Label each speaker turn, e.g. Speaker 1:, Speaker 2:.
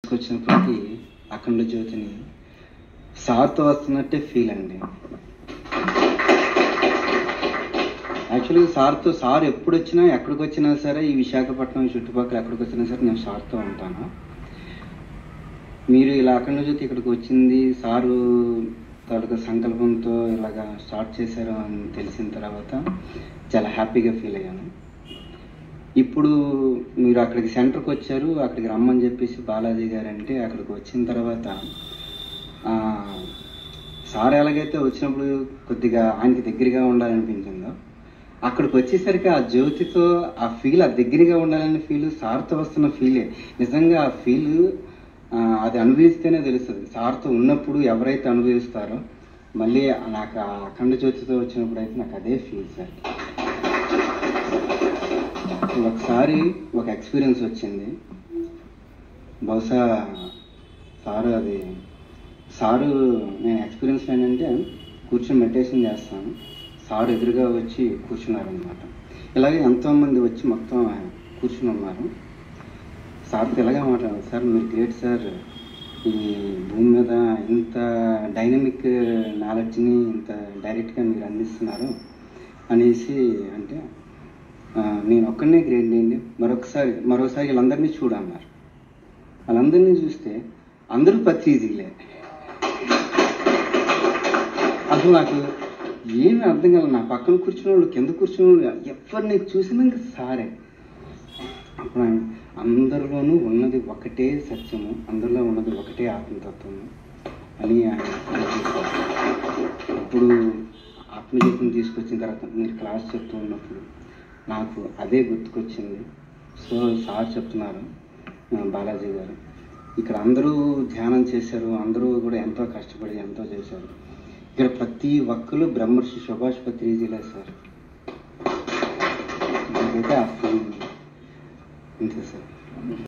Speaker 1: వచ్చినప్పటికీ అఖండ జ్యోతిని సార్తో వస్తున్నట్టే ఫీల్ అండి. యాక్చువల్గా సార్ ఎప్పుడు వచ్చినా ఎక్కడికి వచ్చినా సరే, ఈ విశాఖపట్నం చుట్టుపక్కల ఎక్కడికి వచ్చినా సరే నేను సార్తో ఉంటాను. మీరు ఇలా అఖండ జ్యోతి ఇక్కడికి వచ్చింది సారు తాలూకా సంకల్పంతో ఇలాగా స్టార్ట్ చేశారు అని తెలిసిన తర్వాత చాలా హ్యాపీగా ఫీల్ అయ్యాను. ఇప్పుడు మీరు అక్కడికి సెంటర్కి వచ్చారు, అక్కడికి రమ్మని చెప్పేసి బాలాజీ గారు అంటే అక్కడికి వచ్చిన తర్వాత సార్ ఎలాగైతే వచ్చినప్పుడు కొద్దిగా ఆయనకి దగ్గరగా ఉండాలనిపించిందో, అక్కడికి వచ్చేసరికి ఆ జ్యోతితో ఆ ఫీల్, ఆ దగ్గరగా ఉండాలనే ఫీల్, సార్తో వస్తున్న ఫీలే నిజంగా ఆ ఫీల్ అది అనుభవిస్తేనే తెలుస్తుంది. సార్తో ఉన్నప్పుడు ఎవరైతే అనుభవిస్తారో మళ్ళీ నాకు ఆ అఖండ జ్యోతితో వచ్చినప్పుడు అయితే నాకు అదే ఫీల్ సార్. ఒకసారి ఒక ఎక్స్పీరియన్స్ వచ్చింది. బహుశా సారు నేను ఎక్స్పీరియన్స్ ఏంటంటే కూర్చొని మెడిటేషన్ చేస్తాను, సార్ ఎదురుగా వచ్చి కూర్చున్నారనమాట. ఇలాగే ఎంతోమంది వచ్చి మొత్తం కూర్చుని ఉన్నారు. సార్తో ఇలాగే మాట్లాడారు, సార్ మీరు గ్రేట్ సార్, ఈ భూమి మీద ఇంత డైనమిక్ నాలెడ్జ్ని ఇంత డైరెక్ట్గా మీరు అందిస్తున్నారు అనేసి అంటే, నేను ఒక్కడనే గ్రేట్ అండి, మరోసారి వీళ్ళందరినీ చూడన్నారు. వాళ్ళందరినీ చూస్తే అందరూ పత్రిజీలే. అసలు నాకు ఏమి అర్థం కాదు. నా పక్కన కూర్చున్న వాళ్ళు, కింద కూర్చున్న వాళ్ళు ఎవరిని చూసినాక సారే. అప్పుడు అందరిలోనూ ఉన్నది ఒకటే సత్యము, అందరిలో ఉన్నది ఒకటే ఆత్మతత్వము అని ఆయన. ఇప్పుడు ఆత్మజ్యోతిని తీసుకొచ్చిన తర్వాత మీరు క్లాస్ చెప్తూ ఉన్నప్పుడు నాకు అదే గుర్తుకొచ్చింది. సో సార్ చెప్తున్నారు, బాలాజీ గారు ఇక్కడ అందరూ ధ్యానం చేశారు, అందరూ కూడా ఎంతో కష్టపడి ఎంతో చేశారు. ఇక్కడ ప్రతి ఒక్కరు బ్రహ్మర్షి సుభాష్ పత్రిజీలే సార్. నాకైతే ఆ ఫీలింగ్ అంతే సార్.